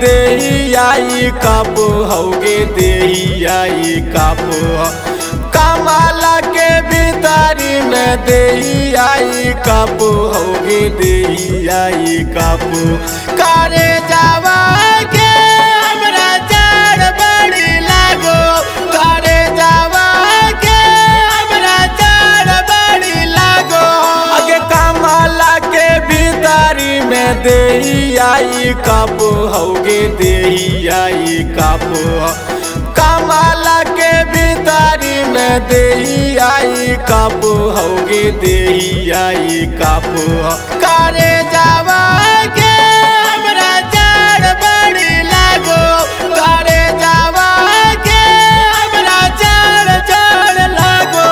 दे आई cup होगे दे आई cup कमला के भीतरी में दे आई कप होगे दे आई कप करे जावा के हमरा जड़ बड़ी लागो करे जावा के हमरा जड़ बड़ी लागो अगे कमला के भीतरी में दे आई कप होगे दे आई कप कमला के भीतरी में दे आई कप होगे दे आई कप करे जावा के हमरा जड़ बड़ी लागो करे जावा के हमरा जड़ जड़ लागो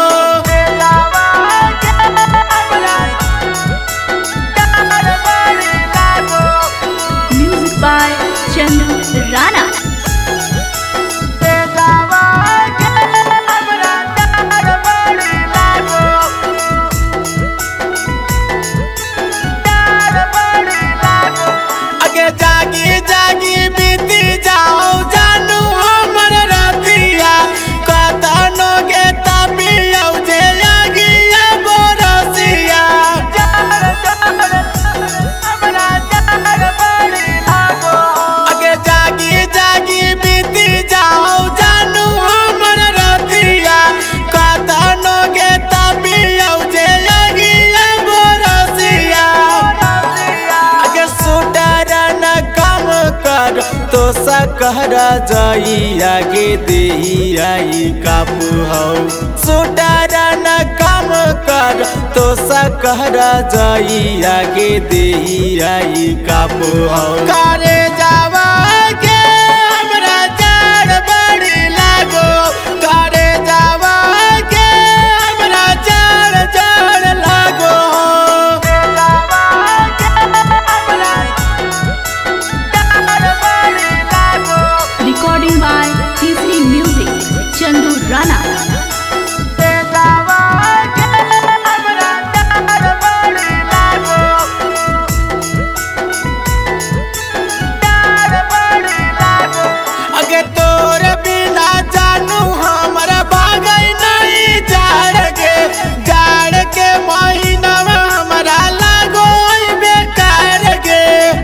म्यूजिक बाय चंदू राणा। जागी जागी बीती जाओ जानू हमर रतिया कतनो गे तबियौ जे लागिया बोरसिया अगे जागी जागी बीती जाओ जानू हमर रतिया कतनो गे तबियौ जे लागिया बोरसिया अगे सुटर काम कर तो सकहरा जाई आगे दे आई कप हो सुटर न काम कर तो सकहरा जाई आगे दे आई कप हो करे जावा के हमरा जड़ बड़ी लागो करे जावा के हमरा जड़ जड़ लागो रिकॉर्डिंग बाय तीसरी म्यूजिक चंदू राणा। अगे तोर बिना जानू हमरा भागई नहीं जाड़ के महीना में हमरा लागो बेकार गे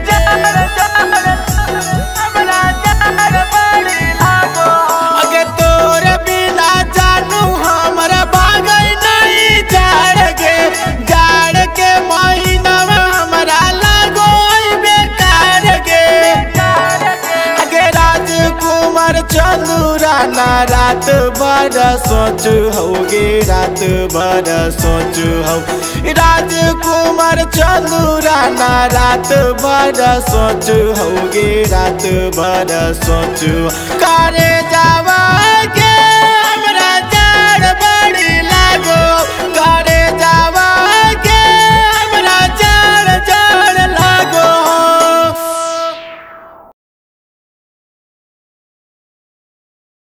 अगे तोर बिना जानू हमरा भागई नहीं जाड़ के महीना में हमरा लागो बेकार गे अगे राजकुमार चंदू राणा रात भर सोच होगे रात भर सोच हो राजकुमार चंदू राणा रात भर सोच होगे रात भर सोच करे